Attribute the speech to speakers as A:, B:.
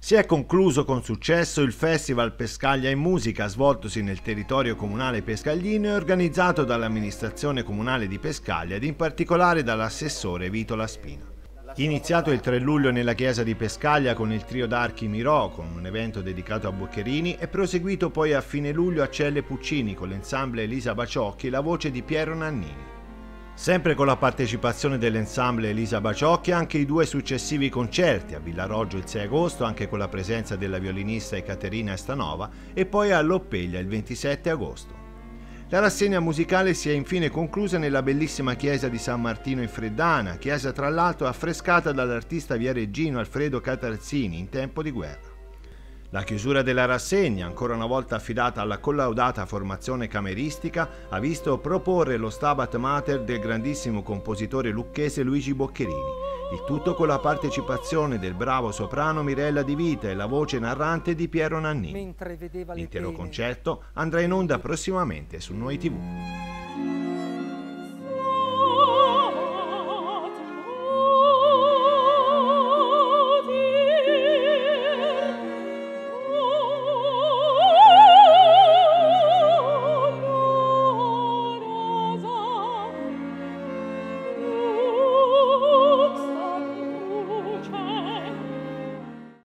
A: Si è concluso con successo il Festival Pescaglia in Musica, svoltosi nel territorio comunale pescaglino e organizzato dall'amministrazione comunale di Pescaglia ed in particolare dall'assessore Vito Laspina. Iniziato il 3 luglio nella chiesa di Pescaglia con il trio d'archi Mirò, con un evento dedicato a Boccherini, e proseguito poi a fine luglio a Celle Puccini con l'ensemble Elisa Baciocchi e la voce di Piero Nannini. Sempre con la partecipazione dell'ensemble Elisa Baciocchi anche i due successivi concerti, a Villaroggio il 6 agosto anche con la presenza della violinista Ekaterina Stanova e poi a Loppeglia il 27 agosto. La rassegna musicale si è infine conclusa nella bellissima chiesa di San Martino in Freddana, chiesa tra l'altro affrescata dall'artista viareggino Alfredo Catarzini in tempo di guerra. La chiusura della rassegna, ancora una volta affidata alla collaudata formazione cameristica, ha visto proporre lo Stabat Mater del grandissimo compositore lucchese Luigi Boccherini, il tutto con la partecipazione del bravo soprano Mirella Di Vita e la voce narrante di Piero Nannini. L'intero concerto andrà in onda prossimamente su Noi TV.